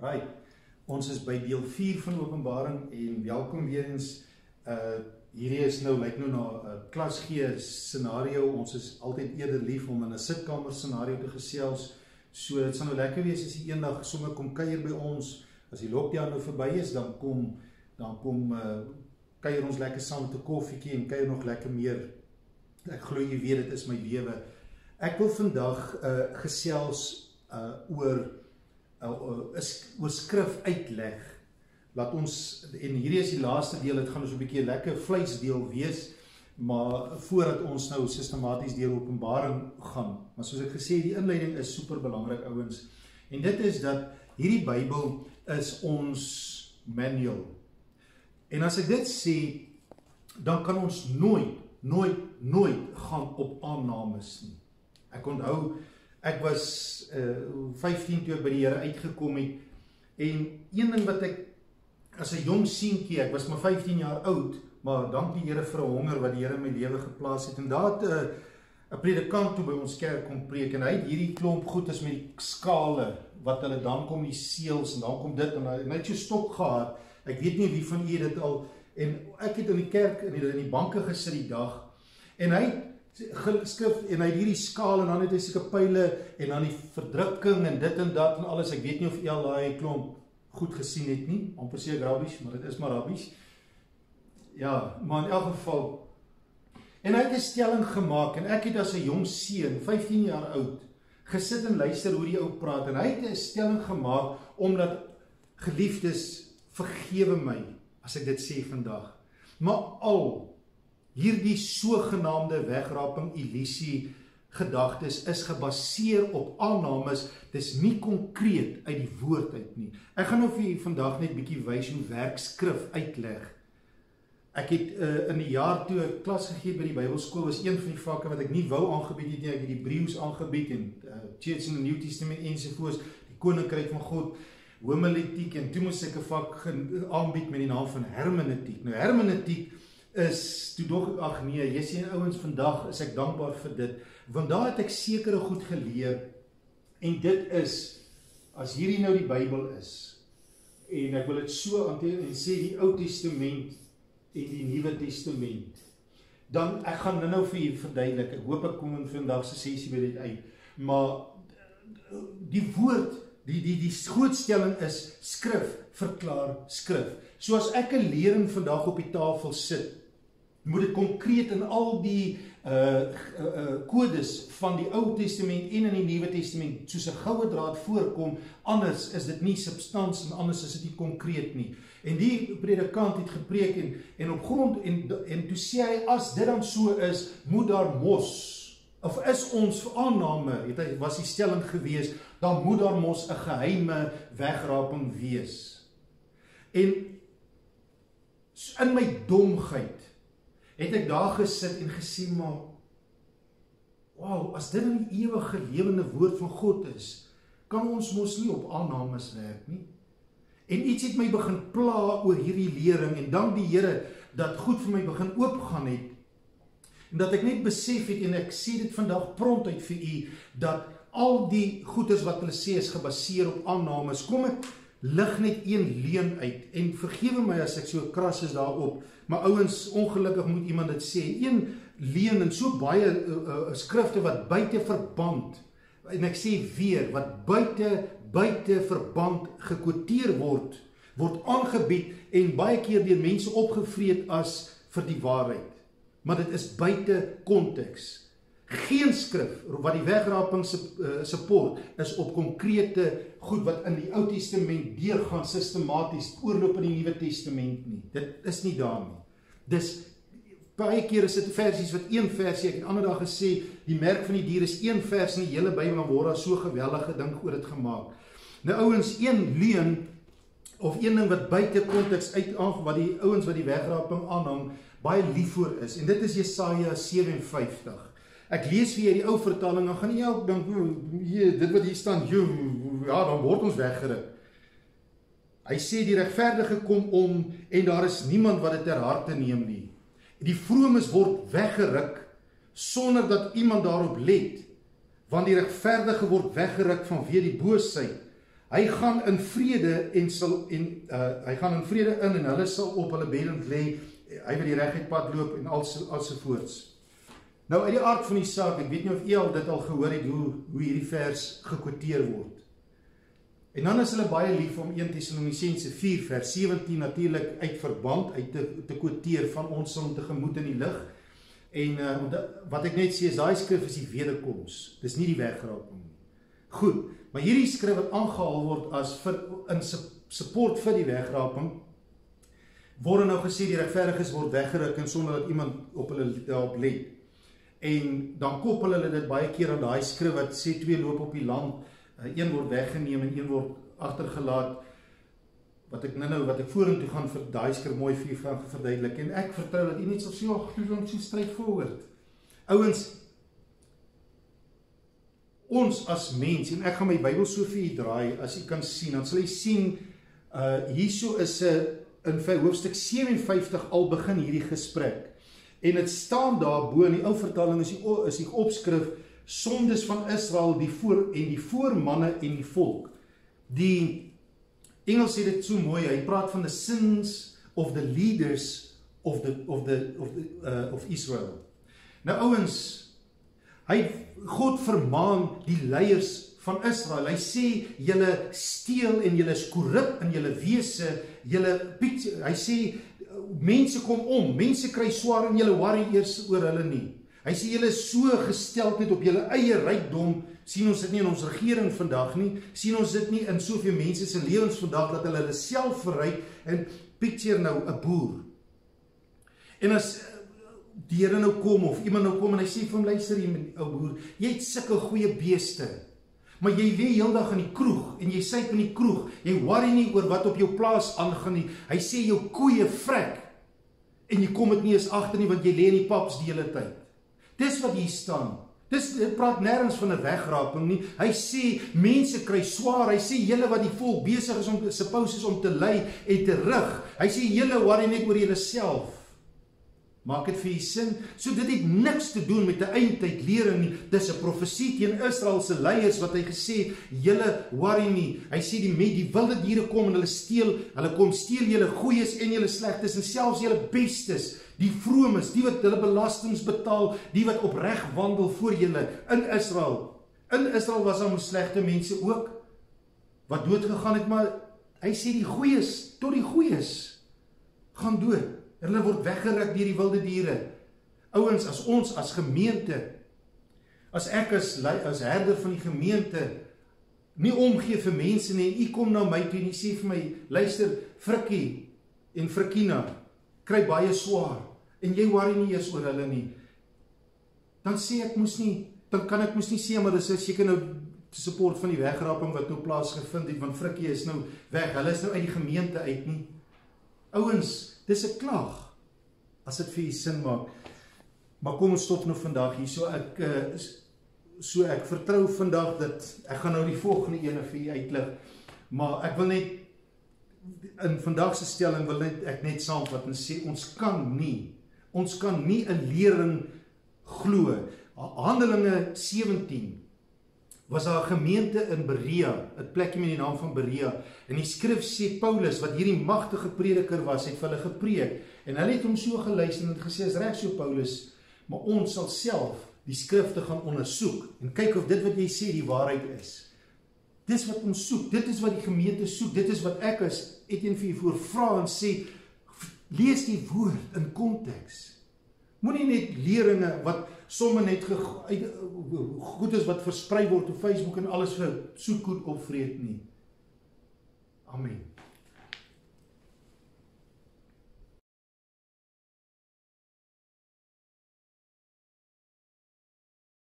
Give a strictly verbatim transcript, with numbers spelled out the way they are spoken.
Right, ons is by deel vier van Openbaring en welkom weer eens. Uh, hierdie is nou, lyk nou na 'n uh, klas G scenario. Ons is altyd eerder lief om in 'n sitkamer scenario te gesels. So dit sal nou lekker wees as jy eendag sommer kom kuier by ons. As die lockdown nou verby is, dan kom dan kom uh, kuier ons lekker saam met 'n koffietjie en kuier nog lekker meer. Ek glo jy weet dit is my lewe. Ek wil vandag uh, gesels uh, oor uh, is oor skrif uitleg. Laat ons, en hierdie is die laaste deel, dit gaan ons 'n bietjie lekker vleisdeel wees, maar voordat ons nou sistematies deur Openbaring gaan. Maar soos ek gesê, die inleiding is super belangrik, ouens. En dit is dat hierdie Bybel is ons manual. En as ek dit sê, dan kan ons nooit, nooit, nooit gaan op aannames nie. Ek onthou, ek was uh, vyftien toe ek by die Here uitgekom het, en een ding wat ek, as 'n jong seentjie, ek was maar vyftien jaar oud, maar dank die Here vir 'n honger wat die Here in my lewe geplaas het, en daar het 'n uh, predikant toe by ons kerk kom preek, en hy het hierdie klomp goed is met die skale, wat hulle dan kom die seels, en dan kom dit, en hy, en hy het so stok gehad, ek weet nie wie van u dit al, en ek het in die kerk, in die, in die banke gesit die dag, en hy het geskryf, en hy het hierdie skaal, en dan het hy seker pyle, en dan die verdrukking, en dit en dat, en alles, ek weet nie of jy al daai klomp goed gesien het nie, amper sê ek rabbies, maar dit is maar rabbies, ja, maar in elk geval, en hy het 'n stelling gemaak, en ek het as 'n jong seun, vyftien jaar oud, gesit en luister hoe die ou praat, en hy het 'n stelling gemaak, omdat, geliefdes, vergewe my, as ek dit sê vandag, maar al, hierdie sogenaamde wegraping, illusie, gedagtes is gebaseer op aannames, dis nie konkreet uit die woord uit nie. Ek gaan nou vir julle vandag net bietjie wys hoe werk skrif uitleg. Ek het uh, in die jaar toe ek klas gegee by die Bybelskool, was een van die vakke wat ek nie wou aangebied het nie, ek het die Hebreëus aangebied en uh, Church in the New Testament ensovoorts, die Koninkryk van God, homiletiek, en toe moes ek 'n vak aanbied met die naam van hermeneutiek. Nou hermeneutiek is, toe dog ek, ag nee, jy sien ouens, vandag is ek dankbaar vir dit, want daar het ek sekere goed geleer, en dit is, as hierdie nou die Bybel is, en ek wil dit so hanteer, en sê die Ou Testament, en die Nuwe Testament, dan, ek gaan nou vir julle verduidelik, ek hoop ek kom in vandag se sessie by dit uit, maar, die woord, die, die, die grootstelling is, skrif, verklaar skrif, so as ek 'n lering vandag op die tafel sit, moet dit konkreet in al die uh, uh, uh, kodes van die Ou Testament en in die Nuwe Testament soos 'n goue draad voorkom, anders is dit nie substans en anders is dit nie konkreet nie. En die predikant het gepreek en, en op grond, en, en toe sê hy, as dit dan so is, moet daar mos, of is ons aanname, het hy, was die stelling gewees, dan moet daar mos 'n geheime wegraping wees. En in my domheid, het ek daar gesit en gesê, maar, wow, as dit in die ewige lewende woord van God is, kan ons mos nie op aannames werk nie. En iets het my begin pla oor hierdie lering, en dank die Here, dat goed vir my begin oopgaan het, en dat ek net besef het, en ek sê dit vandag prompt uit vir u, dat al die goeders wat hulle sê is gebaseer op aannames, kom ek lig net een leuen uit, en vergewe my as ek so kras is daarop, maar ouens, ongelukkig moet iemand dit sê, een leuen en so baie uh, uh, skrifte wat buite verband, en ek sê weer, wat buite, buite verband gekwoteer word, word aangebied, en baie keer deur mense opgevreet as vir die waarheid, maar dit is buite konteks. Geen skrif wat die wegraping support is op konkrete goed wat in die Ou Testament deurgaan sistematies oorloop in die Nuwe Testament nie. Dit is nie daar nie. Dis baie keer is dit versies wat een versie, ek het ander dag gesê, die merk van die dier is een vers in die hele Bybel, maar word daar so geweldige ding oor dit gemaak. Nou ouens, een leuen of een ding wat buite konteks uit wat die ouens wat die wegraping aanhang baie lief voor is, en dit is Jesaja sewe en vyftig. Ek lees vir jy die ou vertaling, dan gaan nie elk dink, dit wat hier staan, ja, dan word ons weggeruk. Hy sê, die regverdige kom om, en daar is niemand wat dit ter harte neem nie. Die vromes word weggeruk, sonder dat iemand daarop let, want die regverdige word weggeruk vanweë die boosheid. Hy gaan in vrede en sal en uh, hy gaan in vrede in en hulle sal op hulle beddens lê, hy wat die reguit pad loop en alsovoorts. Nou uit die aard van die saak, ek weet nie of jy al dit al gehoor het hoe hoe hierdie vers gekwoteer word. En dan is hulle baie lief om een Tessalonisense vier vers sewentien natuurlik uit verband uit te te kwoteer van ons sal tegemoet in die lig. En uh, wat ek net sê is daai skrif is die wederkoms. Dis nie die wegraping nie. Goed, maar hierdie skrif wat aangehaal word as vir, in support vir die wegraping, word nou gesê die regverdiges word weggeruk en sonder dat iemand op hulle daarop let. En dan koppel hulle dit baie keer aan daai skrif wat sê twee loop op die land, een word weggeneem en een word agtergelaat. Wat ek nou nou wat ek vorentoe gaan vir daai skrif mooi vir julle verduidelik en ek vertrou dat u net sal sê, ag, dis ons so straightforward. Ouens, ons as mens, en ek gaan my Bybel so vir u draai, as u kan sien, dan sal u sien, uh, hierso is 'n in hoofstuk sewenvyftig al begin hierdie gesprek. En dit staan daar bo in die ou vertaling is die, is die opskrif sondes van Israel die voor, en die voormanne en die volk. Die Engels sê dit so mooi, hy praat van the sins of the leaders of the of the of the uh, of Israel. Nou ouens, hy God vermaan die leiers van Israel. Hy sê julle steel en julle is korrup in julle wese, julle hy sê mense kom om, mense kry swaar en julle worry eers oor hulle nie. Hy sê julle is so gesteld net op julle eie rykdom, sien ons dit nie in ons regering vandag nie, sien ons dit nie in soveel mense se lewens vandag dat hulle hulle self verryk en picture nou 'n boer. En as die Here nou kom of iemand nou kom en hy sê vir hom luister jy ou boer, jy het sulke goeie beeste. Maar jy lê heeldag in die kroeg en jy syp in die kroeg. Jy worry nie oor wat op jou plaas aangaan nie. Hy sê jou koeie vrek en jy kom dit nie eens agter nie want jy lê in die paps die hele tyd. Dis wat hier staan. Dis dit praat nêrens van 'n wegraping nie. Hy sê mense kry swaar. Hy sê julle wat die volk besig is om suppose is om te lei en te rig. Hy sê julle worry net oor julleself. Maak dit vir u sin? So dit het niks te doen met 'n eindtyd lering nie. Dis 'n profesie teen Israel se leiers wat hy gesê, julle worry nie. Hy sê die met die wilde diere kom en hulle steel, hulle kom steel julle goeies en julle slegtes en selfs julle bestes. Die vromes, die wat hulle belastings betaal, die wat opreg wandel voor julle in Israel. In Israel was daar slegte mense ook wat dood gegaan het, maar hy sê die goeies, tot die goeies gaan dood. Hulle word weggeruk deur die wilde diere. Ouens, as ons as gemeente, as ek as, as herder van die gemeente nie omgee vir mense nie, en u kom na my toe en u sê vir my, luister, Frikkie en Frikkina kry baie swaar en jy worry nie eers oor hulle nie. Dan sê ek moes nie, dan kan ek moes nie sê maar dis seker nou support van die wegraping wat nou plaasgevind het want Frikkie is nou weg. Hulle is nou uit die gemeente uit nie. Ouens, dis 'n klag, as dit vir u sin maak. Maar kom ons stop nou vandag hier, so ek, uh, so ek vertrou vandag dat, ek gaan nou die volgende ene vir u uitlig, maar ek wil net, in vandag se stelling wil net, ek net saamvat en sê, ons kan nie, ons kan nie 'n lering glo. Handelinge sewentien, was daar 'n gemeente in Berea, 'n plekkie met die naam van Berea, en die skrif sê Paulus, wat hierdie magtige prediker was, het vir hulle gepreek, en hulle het hom so geluister en het gesê, is reg so Paulus, maar ons sal self die skrifte gaan ondersoek, en kyk of dit wat jy sê die waarheid is. Dis wat ons soek, dit is wat die gemeente soek, dit is wat ek as Etienne vir voor vra en sê, lees die woord in konteks. Moenie net leringe wat somme net goed is wat versprei word op Facebook en alles vir soetkoek opvreet nie. Amen.